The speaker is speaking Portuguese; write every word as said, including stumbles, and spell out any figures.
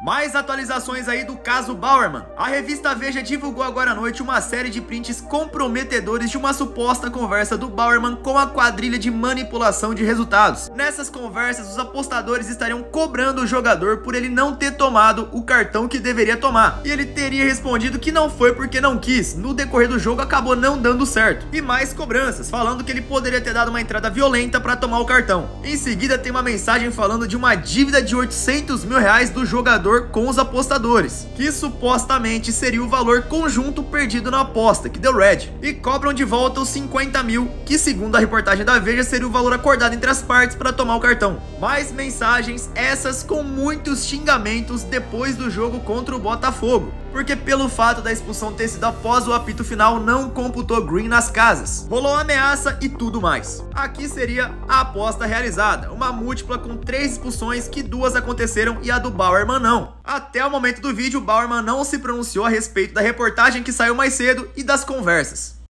Mais atualizações aí do caso Bauerman. A revista Veja divulgou agora à noite uma série de prints comprometedores de uma suposta conversa do Bauerman com a quadrilha de manipulação de resultados. Nessas conversas, os apostadores estariam cobrando o jogador por ele não ter tomado o cartão que deveria tomar. E ele teria respondido que não foi porque não quis. No decorrer do jogo acabou não dando certo. E mais cobranças, falando que ele poderia ter dado uma entrada violenta para tomar o cartão. Em seguida tem uma mensagem falando de uma dívida de oitocentos mil reais do jogador com os apostadores, que supostamente seria o valor conjunto perdido na aposta, que deu red, e cobram de volta os cinquenta mil, que segundo a reportagem da Veja seria o valor acordado entre as partes para tomar o cartão. Mais mensagens, essas com muitos xingamentos depois do jogo contra o Botafogo, porque pelo fato da expulsão ter sido após o apito final, não computou green nas casas. Rolou ameaça e tudo mais. Aqui seria a aposta realizada, uma múltipla com três expulsões, que duas aconteceram e a do Bauerman não. Até o momento do vídeo, o Bauerman não se pronunciou a respeito da reportagem que saiu mais cedo e das conversas.